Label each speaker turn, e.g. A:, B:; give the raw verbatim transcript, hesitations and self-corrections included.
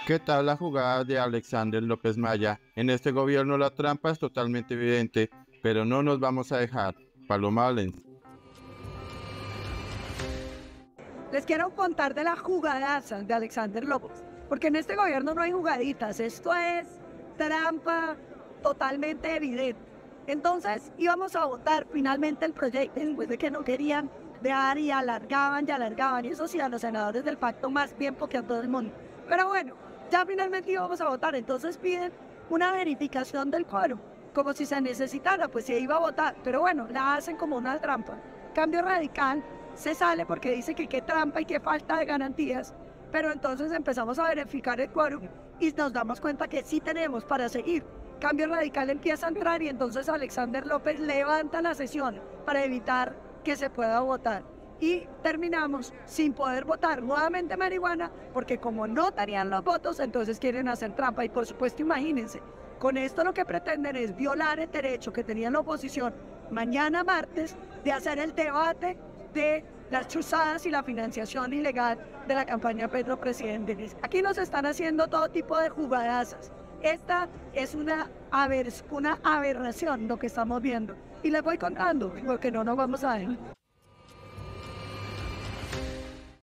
A: ¿Qué tal la jugada de Alexander López Maya? En este gobierno la trampa es totalmente evidente, pero no nos vamos a dejar. Paloma Valencia.
B: Les quiero contar de las jugadazas de Alexander López, porque en este gobierno no hay jugaditas, esto es trampa totalmente evidente. Entonces íbamos a votar finalmente el proyecto, después de que no querían dejar y alargaban y alargaban, y eso sí, a los senadores del pacto más tiempo que a todo el mundo. Pero bueno, ya finalmente íbamos a votar, entonces piden una verificación del quórum, como si se necesitara, pues se iba a votar, pero bueno, la hacen como una trampa. Cambio Radical se sale porque dice que qué trampa y qué falta de garantías, pero entonces empezamos a verificar el quórum y nos damos cuenta que sí tenemos para seguir. Cambio Radical empieza a entrar y entonces Alexander López levanta la sesión para evitar que se pueda votar. Y terminamos sin poder votar nuevamente marihuana, porque como no tenían los votos, entonces quieren hacer trampa. Y por supuesto, imagínense, con esto lo que pretenden es violar el derecho que tenía la oposición mañana martes de hacer el debate de las chuzadas y la financiación ilegal de la campaña Petro Presidente. Aquí nos están haciendo todo tipo de jugadazas. Esta es una, aber, una aberración lo que estamos viendo. Y les voy contando, porque no nos vamos a ver.